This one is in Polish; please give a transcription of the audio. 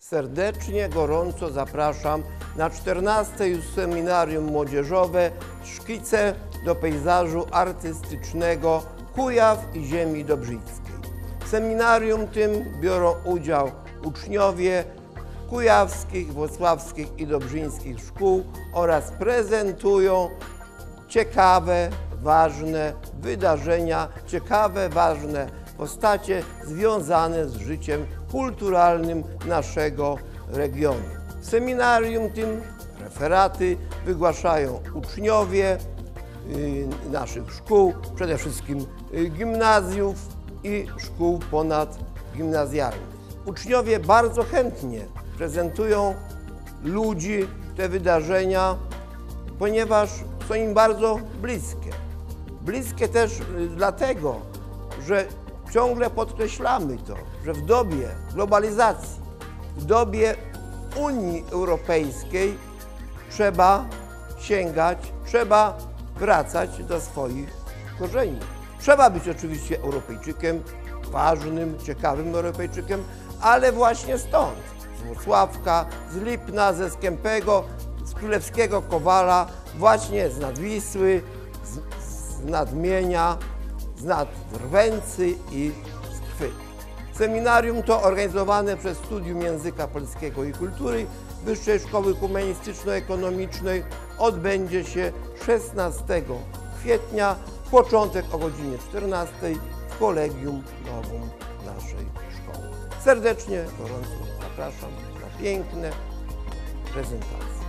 Serdecznie, gorąco zapraszam na 14. Seminarium Młodzieżowe Szkice do pejzażu artystycznego Kujaw i ziemi dobrzyckiej. W seminarium tym biorą udział uczniowie kujawskich, włocławskich i dobrzyńskich szkół oraz prezentują ciekawe, ważne wydarzenia, ciekawe, ważne postacie związane z życiem kulturalnym naszego regionu. W seminarium tym referaty wygłaszają uczniowie naszych szkół, przede wszystkim gimnazjów i szkół ponadgimnazjalnych. Uczniowie bardzo chętnie prezentują ludzi, te wydarzenia, ponieważ są im bardzo bliskie. Bliskie też dlatego, że ciągle podkreślamy to, że w dobie globalizacji, w dobie Unii Europejskiej trzeba sięgać, trzeba wracać do swoich korzeni. Trzeba być oczywiście Europejczykiem, ważnym, ciekawym Europejczykiem, ale właśnie stąd, z Włocławka, z Lipna, ze Skępego, z Królewskiego Kowala, właśnie z Nadwisły, z Nadmienia, z Nadrwęcy i z Chwyt. Seminarium to organizowane przez Studium Języka Polskiego i Kultury Wyższej Szkoły Humanistyczno-Ekonomicznej odbędzie się 16 kwietnia, początek o godzinie 14 w Kolegium Nowum naszej szkoły. Serdecznie, gorąco zapraszam na piękne prezentacje.